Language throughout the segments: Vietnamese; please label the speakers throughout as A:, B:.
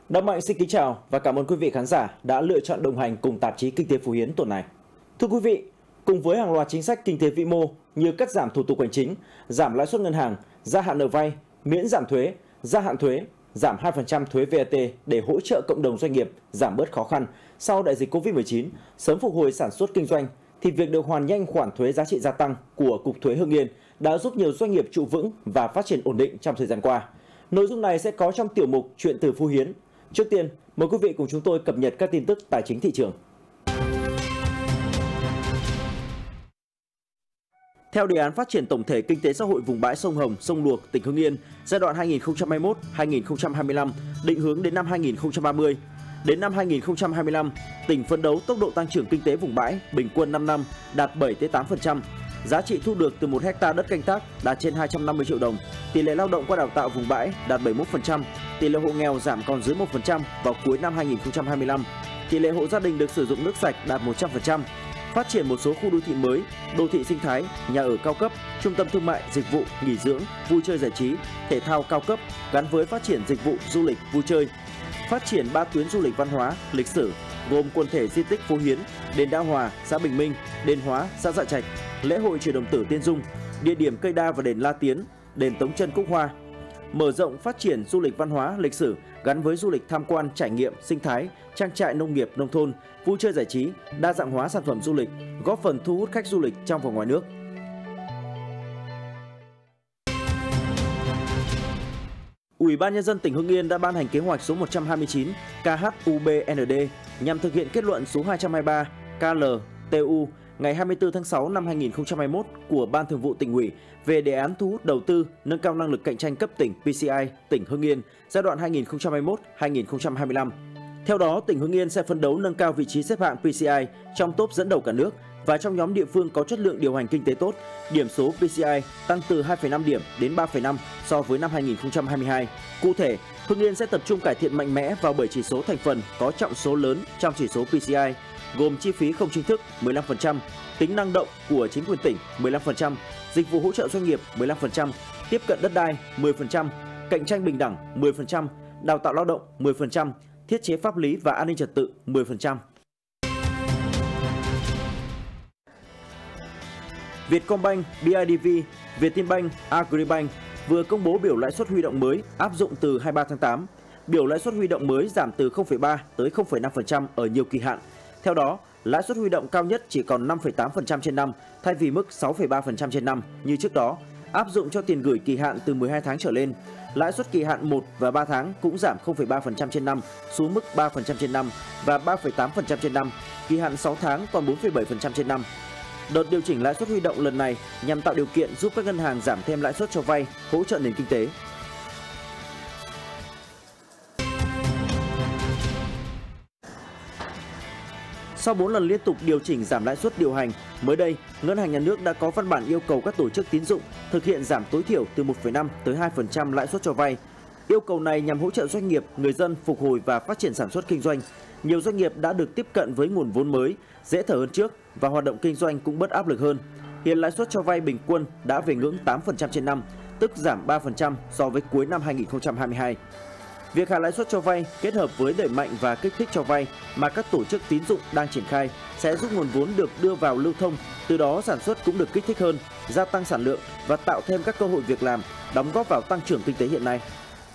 A: Đặng Mạnh xin kính chào và cảm ơn quý vị khán giả đã lựa chọn đồng hành cùng tạp chí Kinh tế Phú Hiến tuần này. Thưa quý vị, cùng với hàng loạt chính sách kinh tế vĩ mô như cắt giảm thủ tục hành chính, giảm lãi suất ngân hàng, gia hạn nợ vay, miễn giảm thuế, gia hạn thuế, giảm 2% thuế VAT để hỗ trợ cộng đồng doanh nghiệp giảm bớt khó khăn sau đại dịch Covid-19, sớm phục hồi sản xuất kinh doanh, thì việc được hoàn nhanh khoản thuế giá trị gia tăng của Cục Thuế Hưng Yên đã giúp nhiều doanh nghiệp trụ vững và phát triển ổn định trong thời gian qua. Nội dung này sẽ có trong tiểu mục Chuyện từ Phú Hiến. Trước tiên, mời quý vị cùng chúng tôi cập nhật các tin tức tài chính thị trường. Theo đề án phát triển tổng thể kinh tế xã hội vùng bãi sông Hồng, sông Luộc, tỉnh Hưng Yên giai đoạn 2021-2025 định hướng đến năm 2030. Đến năm 2025, tỉnh phấn đấu tốc độ tăng trưởng kinh tế vùng bãi bình quân 5 năm đạt 7-8%, giá trị thu được từ 1 hectare đất canh tác đạt trên 250 triệu đồng, tỷ lệ lao động qua đào tạo vùng bãi đạt 71%, tỷ lệ hộ nghèo giảm còn dưới 1% vào cuối năm 2025, tỷ lệ hộ gia đình được sử dụng nước sạch đạt 100%, phát triển một số khu đô thị mới, đô thị sinh thái, nhà ở cao cấp, trung tâm thương mại, dịch vụ, nghỉ dưỡng, vui chơi giải trí, thể thao cao cấp gắn với phát triển dịch vụ du lịch, vui chơi, phát triển 3 tuyến du lịch văn hóa, lịch sử gồm quần thể di tích Phú Hiến, đền Đa Hòa, xã Bình Minh, đền Hóa, xã Dạ Trạch, lễ hội Chùa Đồng Tử Tiên Dung, địa điểm Cây Đa và đền La Tiến, đền Tống Trân Cúc Hoa. Mở rộng phát triển du lịch văn hóa, lịch sử gắn với du lịch tham quan, trải nghiệm, sinh thái, trang trại nông nghiệp, nông thôn, vui chơi giải trí, đa dạng hóa sản phẩm du lịch, góp phần thu hút khách du lịch trong và ngoài nước. Ủy ban Nhân dân tỉnh Hưng Yên đã ban hành kế hoạch số 129 KHUBND nhằm thực hiện kết luận số 223 KLTU ngày 24 tháng 6 năm 2021 của Ban Thường vụ Tỉnh ủy về đề án thu hút đầu tư, nâng cao năng lực cạnh tranh cấp tỉnh PCI tỉnh Hưng Yên giai đoạn 2021-2025. Theo đó, tỉnh Hưng Yên sẽ phấn đấu nâng cao vị trí xếp hạng PCI trong top dẫn đầu cả nước và trong nhóm địa phương có chất lượng điều hành kinh tế tốt, điểm số PCI tăng từ 2,5 điểm đến 3,5 so với năm 2022. Cụ thể, Hưng Yên sẽ tập trung cải thiện mạnh mẽ vào 7 chỉ số thành phần có trọng số lớn trong chỉ số PCI, gồm chi phí không chính thức 15%, tính năng động của chính quyền tỉnh 15%, dịch vụ hỗ trợ doanh nghiệp 15%, tiếp cận đất đai 10%, cạnh tranh bình đẳng 10%, đào tạo lao động 10%, thiết chế pháp lý và an ninh trật tự 10%. Vietcombank, BIDV, Vietinbank, Agribank vừa công bố biểu lãi suất huy động mới áp dụng từ 23 tháng 8. Biểu lãi suất huy động mới giảm từ 0,3 tới 0,5% ở nhiều kỳ hạn. Theo đó, lãi suất huy động cao nhất chỉ còn 5,8% trên năm thay vì mức 6,3% trên năm như trước đó, áp dụng cho tiền gửi kỳ hạn từ 12 tháng trở lên. Lãi suất kỳ hạn 1 và 3 tháng cũng giảm 0,3% trên năm xuống mức 3% trên năm và 3,8% trên năm, kỳ hạn 6 tháng còn 4,7% trên năm. Đợt điều chỉnh lãi suất huy động lần này nhằm tạo điều kiện giúp các ngân hàng giảm thêm lãi suất cho vay, hỗ trợ nền kinh tế. Sau 4 lần liên tục điều chỉnh giảm lãi suất điều hành, mới đây, Ngân hàng Nhà nước đã có văn bản yêu cầu các tổ chức tín dụng thực hiện giảm tối thiểu từ 1,5 tới 2% lãi suất cho vay. Yêu cầu này nhằm hỗ trợ doanh nghiệp, người dân phục hồi và phát triển sản xuất kinh doanh. Nhiều doanh nghiệp đã được tiếp cận với nguồn vốn mới, dễ thở hơn trước và hoạt động kinh doanh cũng bớt áp lực hơn. Hiện lãi suất cho vay bình quân đã về ngưỡng 8% trên năm, tức giảm 3% so với cuối năm 2022. Việc hạ lãi suất cho vay kết hợp với đẩy mạnh và kích thích cho vay mà các tổ chức tín dụng đang triển khai sẽ giúp nguồn vốn được đưa vào lưu thông, từ đó sản xuất cũng được kích thích hơn, gia tăng sản lượng và tạo thêm các cơ hội việc làm, đóng góp vào tăng trưởng kinh tế hiện nay.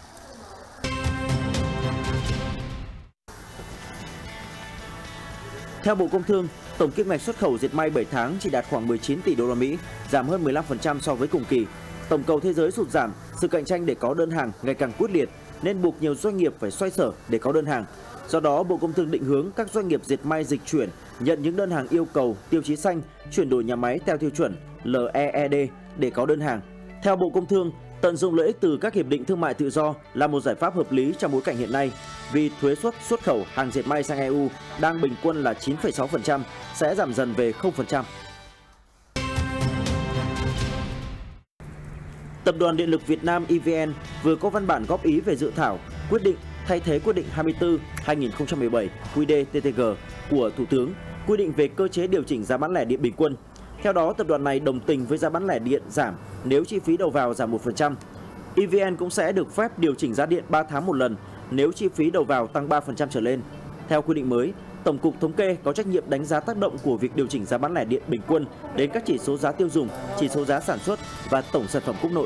A: Theo Bộ Công Thương, tổng kim ngạch xuất khẩu dệt may 7 tháng chỉ đạt khoảng 19 tỷ đô la Mỹ, giảm hơn 15% so với cùng kỳ. Tổng cầu thế giới sụt giảm, sự cạnh tranh để có đơn hàng ngày càng quyết liệt nên buộc nhiều doanh nghiệp phải xoay sở để có đơn hàng. Do đó, Bộ Công Thương định hướng các doanh nghiệp dệt may dịch chuyển nhận những đơn hàng yêu cầu tiêu chí xanh, chuyển đổi nhà máy theo tiêu chuẩn LEED để có đơn hàng. Theo Bộ Công Thương, tận dụng lợi ích từ các hiệp định thương mại tự do là một giải pháp hợp lý trong bối cảnh hiện nay, vì thuế suất xuất khẩu hàng dệt may sang EU đang bình quân là 9,6% sẽ giảm dần về 0%. Tập đoàn Điện lực Việt Nam EVN vừa có văn bản góp ý về dự thảo quyết định thay thế quyết định 24/2017 QĐ-TTG của Thủ tướng quy định về cơ chế điều chỉnh giá bán lẻ điện bình quân. Theo đó, tập đoàn này đồng tình với giá bán lẻ điện giảm nếu chi phí đầu vào giảm 1%. EVN cũng sẽ được phép điều chỉnh giá điện 3 tháng một lần nếu chi phí đầu vào tăng 3% trở lên. Theo quy định mới, Tổng cục Thống kê có trách nhiệm đánh giá tác động của việc điều chỉnh giá bán lẻ điện bình quân đến các chỉ số giá tiêu dùng, chỉ số giá sản xuất và tổng sản phẩm quốc nội.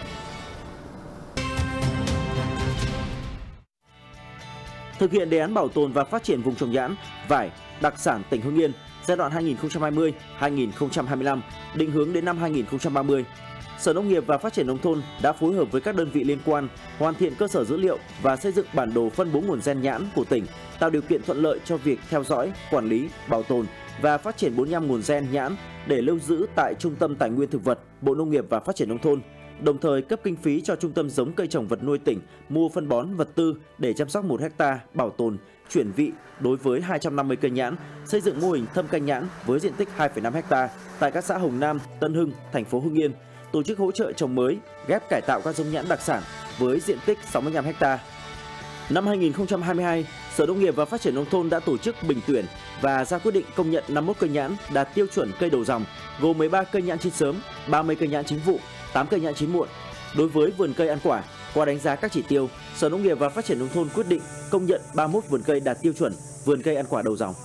A: Thực hiện đề án bảo tồn và phát triển vùng trồng nhãn, vải, đặc sản tỉnh Hưng Yên giai đoạn 2020-2025, định hướng đến năm 2030. Sở Nông nghiệp và Phát triển Nông thôn đã phối hợp với các đơn vị liên quan hoàn thiện cơ sở dữ liệu và xây dựng bản đồ phân bố nguồn gen nhãn của tỉnh, tạo điều kiện thuận lợi cho việc theo dõi, quản lý, bảo tồn và phát triển 45 nguồn gen nhãn để lưu giữ tại Trung tâm Tài nguyên Thực vật, Bộ Nông nghiệp và Phát triển Nông thôn, đồng thời cấp kinh phí cho Trung tâm giống cây trồng vật nuôi tỉnh mua phân bón vật tư để chăm sóc 1 ha, bảo tồn, chuyển vị đối với 250 cây nhãn, xây dựng mô hình thâm canh nhãn với diện tích 2,5 ha tại các xã Hồng Nam, Tân Hưng, thành phố Hưng Yên, tổ chức hỗ trợ trồng mới, ghép cải tạo các giống nhãn đặc sản với diện tích 65 ha. Năm 2022, Sở Nông nghiệp và Phát triển Nông thôn đã tổ chức bình tuyển và ra quyết định công nhận 51 cây nhãn đạt tiêu chuẩn cây đầu dòng, gồm 13 cây nhãn chín sớm, 30 cây nhãn chín vụ, 8 cây nhãn chín muộn. Đối với vườn cây ăn quả, qua đánh giá các chỉ tiêu, Sở Nông nghiệp và Phát triển Nông thôn quyết định công nhận 31 vườn cây đạt tiêu chuẩn vườn cây ăn quả đầu dòng.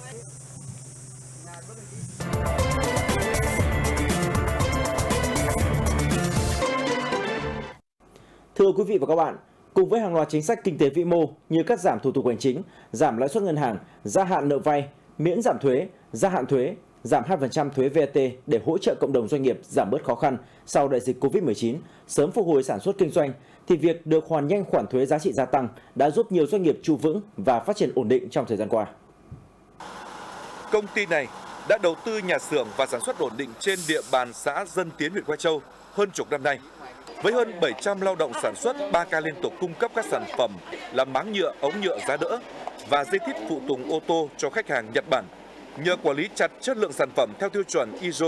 A: Thưa quý vị và các bạn, cùng với hàng loạt chính sách kinh tế vĩ mô như cắt giảm thủ tục hành chính, giảm lãi suất ngân hàng, gia hạn nợ vay, miễn giảm thuế, gia hạn thuế, giảm 2% thuế VAT để hỗ trợ cộng đồng doanh nghiệp giảm bớt khó khăn sau đại dịch Covid-19, sớm phục hồi sản xuất kinh doanh, thì việc được hoàn nhanh khoản thuế giá trị gia tăng đã giúp nhiều doanh nghiệp trụ vững và phát triển ổn định trong thời gian qua.
B: Công ty này đã đầu tư nhà xưởng và sản xuất ổn định trên địa bàn xã Dân Tiến, huyện Quai Châu hơn chục năm nay. Với hơn 700 lao động sản xuất 3 ca liên tục cung cấp các sản phẩm là máng nhựa, ống nhựa giá đỡ và dây thít phụ tùng ô tô cho khách hàng Nhật Bản. Nhờ quản lý chặt chất lượng sản phẩm theo tiêu chuẩn ISO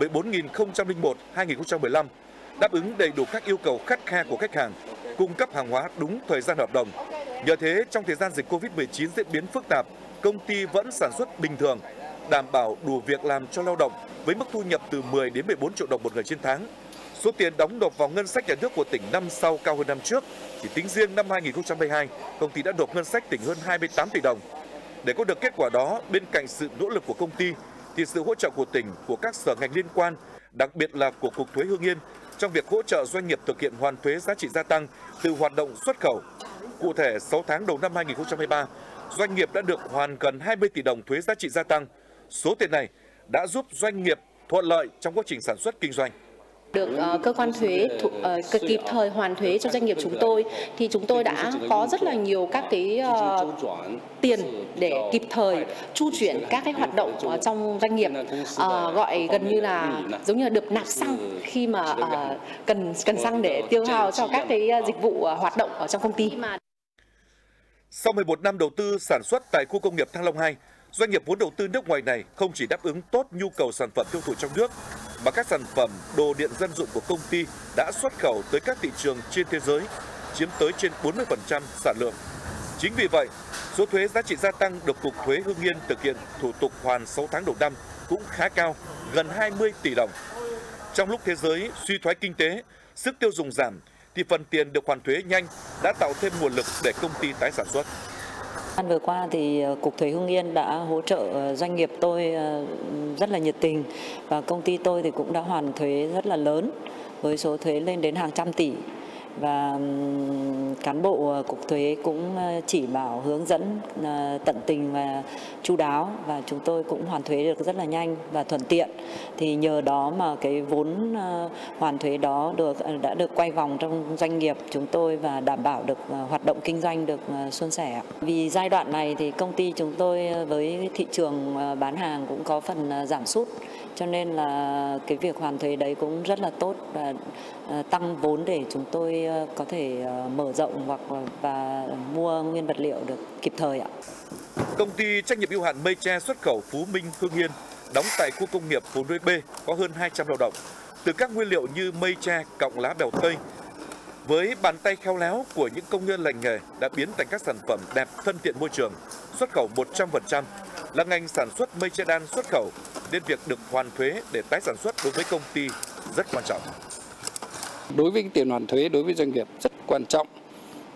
B: 14001-2015, đáp ứng đầy đủ các yêu cầu khắt khe của khách hàng, cung cấp hàng hóa đúng thời gian hợp đồng. Nhờ thế, trong thời gian dịch Covid-19 diễn biến phức tạp, công ty vẫn sản xuất bình thường, đảm bảo đủ việc làm cho lao động với mức thu nhập từ 10 đến 14 triệu đồng một người trên tháng. Số tiền đóng nộp vào ngân sách nhà nước của tỉnh năm sau cao hơn năm trước. Chỉ tính riêng năm 2022, công ty đã nộp ngân sách tỉnh hơn 28 tỷ đồng. Để có được kết quả đó, bên cạnh sự nỗ lực của công ty, thì sự hỗ trợ của tỉnh, của các sở ngành liên quan, đặc biệt là của Cục Thuế Hưng Yên, trong việc hỗ trợ doanh nghiệp thực hiện hoàn thuế giá trị gia tăng từ hoạt động xuất khẩu. Cụ thể, 6 tháng đầu năm 2023, doanh nghiệp đã được hoàn gần 20 tỷ đồng thuế giá trị gia tăng. Số tiền này đã giúp doanh nghiệp thuận lợi trong quá trình sản xuất kinh doanh.
C: Được cơ quan thuế kịp thời hoàn thuế cho doanh nghiệp chúng tôi, thì chúng tôi đã có rất là nhiều các cái tiền để kịp thời chu chuyển các cái hoạt động trong doanh nghiệp, gọi gần như là giống như là được nạp xăng khi mà cần xăng để tiêu hao cho các cái dịch vụ hoạt động ở trong công ty.
B: Sau 11 năm đầu tư sản xuất tại khu công nghiệp Thăng Long 2, doanh nghiệp vốn đầu tư nước ngoài này không chỉ đáp ứng tốt nhu cầu sản phẩm tiêu thụ trong nước, mà các sản phẩm đồ điện dân dụng của công ty đã xuất khẩu tới các thị trường trên thế giới, chiếm tới trên 40% sản lượng. Chính vì vậy, số thuế giá trị gia tăng được Cục Thuế Hưng Yên thực hiện thủ tục hoàn 6 tháng đầu năm cũng khá cao, gần 20 tỷ đồng. Trong lúc thế giới suy thoái kinh tế, sức tiêu dùng giảm, thì phần tiền được hoàn thuế nhanh đã tạo thêm nguồn lực để công ty tái sản xuất.
D: Vừa qua thì Cục Thuế Hưng Yên đã hỗ trợ doanh nghiệp tôi rất là nhiệt tình, và công ty tôi thì cũng đã hoàn thuế rất là lớn với số thuế lên đến hàng trăm tỷ, và cán bộ Cục Thuế cũng chỉ bảo hướng dẫn tận tình và chu đáo, và chúng tôi cũng hoàn thuế được rất là nhanh và thuận tiện. Thì nhờ đó mà cái vốn hoàn thuế đó đã được quay vòng trong doanh nghiệp chúng tôi và đảm bảo được hoạt động kinh doanh được suôn sẻ. Vì giai đoạn này thì công ty chúng tôi với thị trường bán hàng cũng có phần giảm sút, cho nên là cái việc hoàn thuế đấy cũng rất là tốt và tăng vốn để chúng tôi có thể mở rộng và mua nguyên vật liệu được kịp thời ạ.
B: Công ty trách nhiệm hữu hạn mây tre xuất khẩu Phú Minh Hưng Yên đóng tại khu công nghiệp Phố Nối B có hơn 200 lao động. Từ các nguyên liệu như mây tre, cọng lá bèo tây, với bàn tay khéo léo của những công nhân lành nghề đã biến thành các sản phẩm đẹp, thân thiện môi trường, xuất khẩu 100%, là ngành sản xuất mây tre đan xuất khẩu, nên việc được hoàn thuế để tái sản xuất đối với công ty rất quan trọng.
E: Đối với tiền hoàn thuế đối với doanh nghiệp rất quan trọng,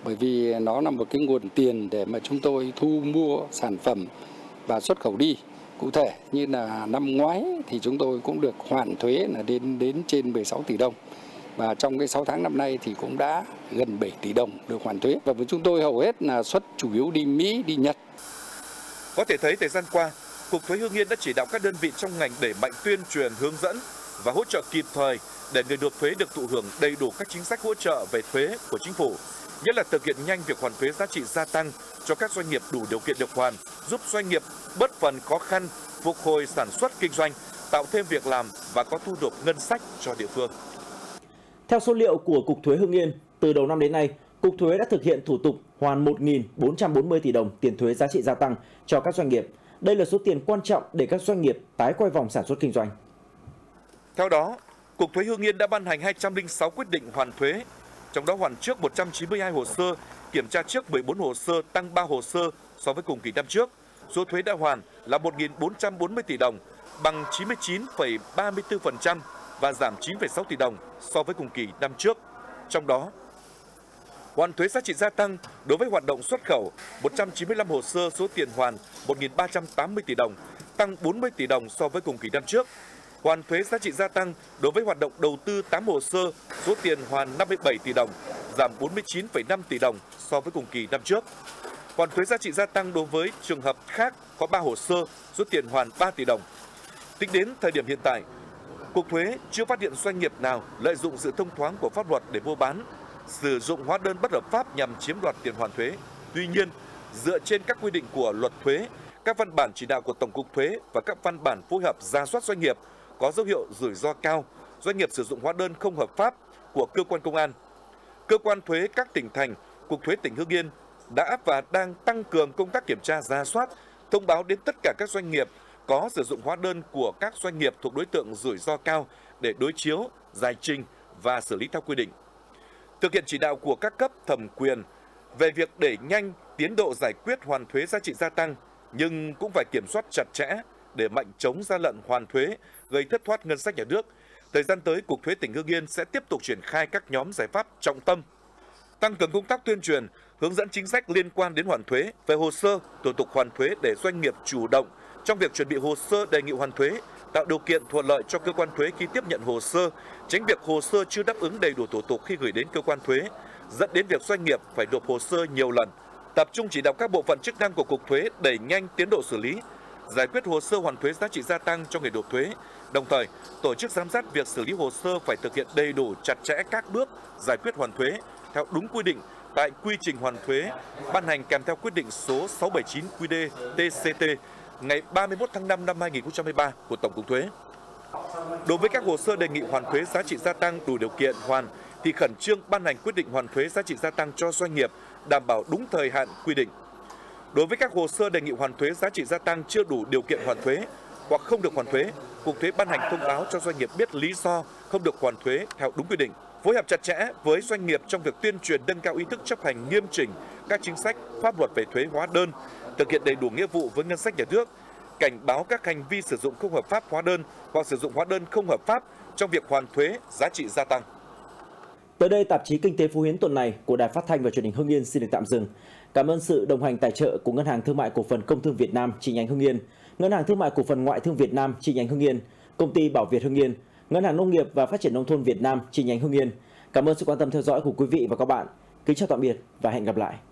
E: bởi vì nó là một cái nguồn tiền để mà chúng tôi thu mua sản phẩm và xuất khẩu đi. Cụ thể như là năm ngoái thì chúng tôi cũng được hoàn thuế là đến trên 16 tỷ đồng. Và trong cái 6 tháng năm nay thì cũng đã gần 7 tỷ đồng được hoàn thuế. Và với chúng tôi hầu hết là xuất chủ yếu đi Mỹ, đi Nhật.
B: Có thể thấy thời gian qua, Cục Thuế Hưng Yên đã chỉ đạo các đơn vị trong ngành đẩy mạnh tuyên truyền, hướng dẫn và hỗ trợ kịp thời để người nộp thuế được thụ hưởng đầy đủ các chính sách hỗ trợ về thuế của chính phủ, nhất là thực hiện nhanh việc hoàn thuế giá trị gia tăng cho các doanh nghiệp đủ điều kiện được hoàn, giúp doanh nghiệp bớt phần khó khăn, phục hồi sản xuất kinh doanh, tạo thêm việc làm và có thu nộp ngân sách cho địa phương.
A: Theo số liệu của Cục Thuế Hưng Yên, từ đầu năm đến nay, Cục Thuế đã thực hiện thủ tục hoàn 1.440 tỷ đồng tiền thuế giá trị gia tăng cho các doanh nghiệp. Đây là số tiền quan trọng để các doanh nghiệp tái quay vòng sản xuất kinh doanh.
B: Theo đó, Cục Thuế Hưng Yên đã ban hành 206 quyết định hoàn thuế, trong đó hoàn trước 192 hồ sơ, kiểm tra trước 14 hồ sơ, tăng 3 hồ sơ so với cùng kỳ năm trước. Số thuế đã hoàn là 1.440 tỷ đồng, bằng 99,34% và giảm 9,6 tỷ đồng so với cùng kỳ năm trước. Trong đó, hoàn thuế giá trị gia tăng đối với hoạt động xuất khẩu 195 hồ sơ, số tiền hoàn 1.380 tỷ đồng, tăng 40 tỷ đồng so với cùng kỳ năm trước. Hoàn thuế giá trị gia tăng đối với hoạt động đầu tư 8 hồ sơ, số tiền hoàn 57 tỷ đồng, giảm 49,5 tỷ đồng so với cùng kỳ năm trước. Hoàn thuế giá trị gia tăng đối với trường hợp khác có 3 hồ sơ, số tiền hoàn 3 tỷ đồng. Tính đến thời điểm hiện tại, Cục Thuế chưa phát hiện doanh nghiệp nào lợi dụng sự thông thoáng của pháp luật để mua bán, sử dụng hóa đơn bất hợp pháp nhằm chiếm đoạt tiền hoàn thuế. Tuy nhiên, dựa trên các quy định của luật thuế, các văn bản chỉ đạo của Tổng cục Thuế và các văn bản phối hợp rà soát doanh nghiệp có dấu hiệu rủi ro cao, doanh nghiệp sử dụng hóa đơn không hợp pháp của cơ quan công an, cơ quan thuế các tỉnh thành, Cục Thuế tỉnh Hưng Yên đã và đang tăng cường công tác kiểm tra rà soát, thông báo đến tất cả các doanh nghiệp có sử dụng hóa đơn của các doanh nghiệp thuộc đối tượng rủi ro cao để đối chiếu, giải trình và xử lý theo quy định. Thực hiện chỉ đạo của các cấp thẩm quyền về việc đẩy nhanh tiến độ giải quyết hoàn thuế giá trị gia tăng, nhưng cũng phải kiểm soát chặt chẽ để mạnh chống gian lận hoàn thuế gây thất thoát ngân sách nhà nước. Thời gian tới, Cục Thuế tỉnh Hưng Yên sẽ tiếp tục triển khai các nhóm giải pháp trọng tâm, tăng cường công tác tuyên truyền, hướng dẫn chính sách liên quan đến hoàn thuế về hồ sơ, thủ tục hoàn thuế để doanh nghiệp chủ động trong việc chuẩn bị hồ sơ đề nghị hoàn thuế, tạo điều kiện thuận lợi cho cơ quan thuế khi tiếp nhận hồ sơ, tránh việc hồ sơ chưa đáp ứng đầy đủ thủ tục khi gửi đến cơ quan thuế, dẫn đến việc doanh nghiệp phải nộp hồ sơ nhiều lần. Tập trung chỉ đạo các bộ phận chức năng của Cục Thuế đẩy nhanh tiến độ xử lý, giải quyết hồ sơ hoàn thuế giá trị gia tăng cho người nộp thuế, đồng thời tổ chức giám sát việc xử lý hồ sơ phải thực hiện đầy đủ chặt chẽ các bước giải quyết hoàn thuế theo đúng quy định tại quy trình hoàn thuế ban hành kèm theo quyết định số 679 QĐ-TCT ngày 31 tháng 5 năm 2023 của Tổng cục Thuế. Đối với các hồ sơ đề nghị hoàn thuế giá trị gia tăng đủ điều kiện hoàn thì khẩn trương ban hành quyết định hoàn thuế giá trị gia tăng cho doanh nghiệp đảm bảo đúng thời hạn quy định. Đối với các hồ sơ đề nghị hoàn thuế giá trị gia tăng chưa đủ điều kiện hoàn thuế hoặc không được hoàn thuế, Cục Thuế ban hành thông báo cho doanh nghiệp biết lý do không được hoàn thuế theo đúng quy định. Phối hợp chặt chẽ với doanh nghiệp trong việc tuyên truyền nâng cao ý thức chấp hành nghiêm chỉnh các chính sách pháp luật về thuế hóa đơn, thực hiện đầy đủ nghĩa vụ với ngân sách nhà nước, cảnh báo các hành vi sử dụng không hợp pháp hóa đơn hoặc sử dụng hóa đơn không hợp pháp trong việc hoàn thuế giá trị gia tăng.
A: Tới đây, tạp chí Kinh tế Phú Hiến tuần này của Đài Phát thanh và Truyền hình Hưng Yên xin được tạm dừng. Cảm ơn sự đồng hành tài trợ của Ngân hàng Thương mại Cổ phần Công thương Việt Nam chi nhánh Hưng Yên, Ngân hàng Thương mại Cổ phần Ngoại thương Việt Nam chi nhánh Hưng Yên, Công ty Bảo Việt Hưng Yên, Ngân hàng Nông nghiệp và Phát triển nông thôn Việt Nam chi nhánh Hưng Yên. Cảm ơn sự quan tâm theo dõi của quý vị và các bạn. Kính chào tạm biệt và hẹn gặp lại.